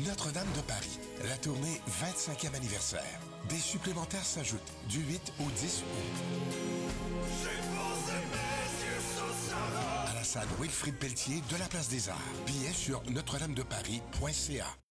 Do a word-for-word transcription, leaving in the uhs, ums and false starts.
Notre-Dame de Paris, la tournée vingt-cinquième anniversaire. Des supplémentaires s'ajoutent du huit au dix août. À la salle Wilfrid Pelletier de la Place des Arts. Billets sur notre dame de paris point c a.